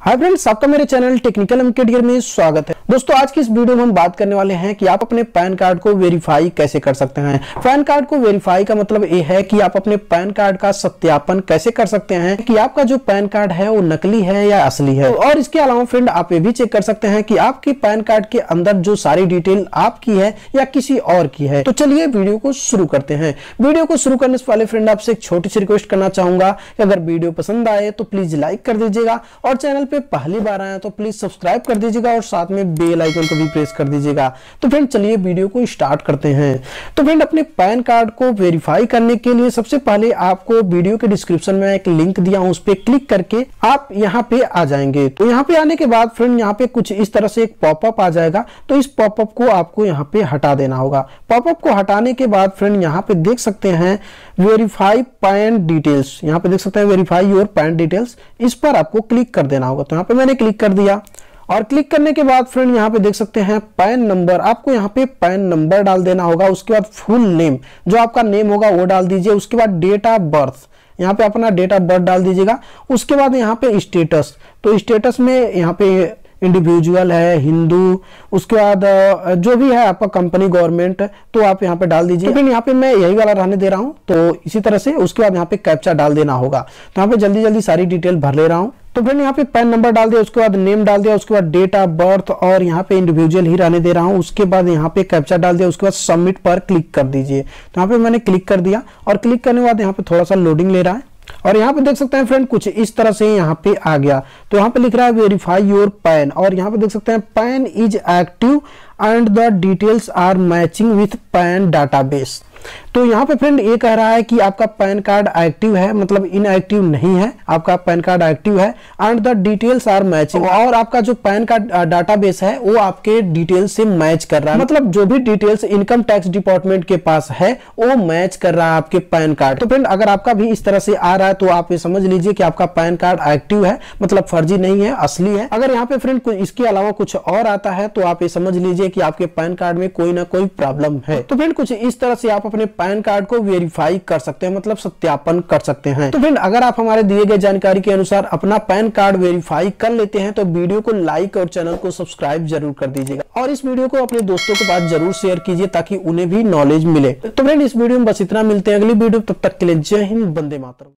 Hi friends, आपका मेरे channel technical एमकेडीआर में स्वागत है। दोस्तों, आज की इस वीडियो में हम बात करने वाले हैं कि आप अपने पैन कार्ड को वेरीफाई कैसे कर सकते हैं। पैन कार्ड को वेरीफाई का मतलब ये है कि आप अपने पैन कार्ड का सत्यापन कैसे कर सकते हैं कि आपका जो पैन कार्ड है वो नकली है या असली है। और इसके अलावा फ्रेंड, आप ये भी चेक कर सकते हैं कि आपके पैन कार्ड के अंदर जो सारी डिटेल आपकी है या किसी और की है। तो चलिए वीडियो को शुरू करते हैं। वीडियो को शुरू करने से पहले फ्रेंड, आपसे एक छोटी सी रिक्वेस्ट करना चाहूंगा कि अगर वीडियो पसंद आए तो प्लीज लाइक कर दीजिएगा और चैनल पे पहली बार आए तो प्लीज सब्सक्राइब कर दीजिएगा और साथ में बेल आइकन को भी प्रेस कर दीजिएगा। तो फ्रेंड, चलिए वीडियो को स्टार्ट करते हैं। तो फ्रेंड, अपने पैन कार्ड को वेरीफाई करने के लिए सबसे पहले आपको वीडियो के डिस्क्रिप्शन में एक लिंक दिया हूं, उस पर क्लिक करके आप यहाँ पे आ जाएंगे। तो यहाँ पे आने के बाद फ्रेंड, यहाँ पे कुछ इस तरह से एक पॉपअप आ जाएगा। तो इस पॉपअप को आपको यहाँ पे हटा देना होगा। पॉपअप को हटाने के बाद फ्रेंड, यहाँ पे देख सकते हैं वेरीफाई पैन डिटेल्स। यहाँ पे देख सकते हैं वेरीफाई योर पैन डिटेल्स। इस पर आपको क्लिक कर देना होगा। तो यहाँ पे मैंने क्लिक कर दिया और क्लिक करने के बाद फ्रेंड, यहाँ पे देख सकते हैं पैन नंबर। आपको यहाँ पे पैन नंबर डाल देना होगा। उसके बाद फुल नेम, जो आपका नेम होगा वो डाल दीजिए। उसके बाद डेट ऑफ बर्थ, यहाँ पे अपना डेट ऑफ बर्थ डाल दीजिएगा। उसके बाद यहाँ पे स्टेटस, तो स्टेटस में यहाँ पे इंडिविजुअल है, हिंदू, उसके बाद जो भी है आपका कंपनी, गवर्नमेंट, तो आप यहाँ पे डाल दीजिए। तो फिर यहाँ पे मैं यही वाला रहने दे रहा हूँ। तो इसी तरह से उसके बाद यहाँ पे कैप्चा डाल देना होगा। तो यहाँ पे जल्दी जल्दी सारी डिटेल भर ले रहा हूँ। तो फिर यहाँ पे पैन नंबर डाल दिया, उसके बाद नेम डाल दिया, उसके बाद डेट ऑफ बर्थ और यहाँ पे इंडिविजुअल ही रहने दे रहा हूँ। उसके बाद यहाँ पे कैप्चा डाल दिया, उसके बाद सबमिट पर क्लिक कर दीजिए। तो यहाँ पे मैंने क्लिक कर दिया और क्लिक करने के बाद यहाँ पे थोड़ा सा लोडिंग ले रहा है और यहाँ पे देख सकते हैं फ्रेंड, कुछ इस तरह से यहाँ पे आ गया। तो यहाँ पे लिख रहा है वेरीफाई योर पैन और यहाँ पे देख सकते हैं PAN is active and the details are matching with PAN database. तो यहाँ पे फ्रेंड ये कह रहा है कि आपका पैन कार्ड एक्टिव है, मतलब इनएक्टिव नहीं है, आपका पैन कार्ड एक्टिव है and the details are matching. और आपका जो पैन कार्ड डाटाबेस है वो आपके डिटेल्स से मैच कर रहा है, मतलब जो भी डिटेल्स इनकम टैक्स डिपार्टमेंट के पास है वो मैच कर रहा है आपके पैन कार्ड। तो फ्रेंड, अगर आपका भी इस तरह से आ रहा है तो आप ये समझ लीजिए कि आपका पैन कार्ड एक्टिव है, मतलब फर्जी नहीं है, असली है। अगर यहाँ पे फ्रेंड इसके अलावा कुछ और आता है तो आप ये समझ लीजिए कि आपके पैन कार्ड में कोई ना कोई प्रॉब्लम है। तो फ्रेंड, कुछ इस तरह से आप अपने पैन कार्ड को वेरीफाई कर सकते हैं, मतलब सत्यापन कर सकते हैं। तो फ्रेंड, अगर आप हमारे दिए गए जानकारी के अनुसार अपना पैन कार्ड वेरीफाई कर लेते हैं तो वीडियो को लाइक और चैनल को सब्सक्राइब जरूर कर दीजिएगा और इस वीडियो को अपने दोस्तों के पास जरूर शेयर कीजिए ताकि उन्हें भी नॉलेज मिले। तो फ्रेंड, इस वीडियो में बस इतना। मिलते हैं अगली वीडियो, तब तक के लिए जय हिंद, वंदे मातरम।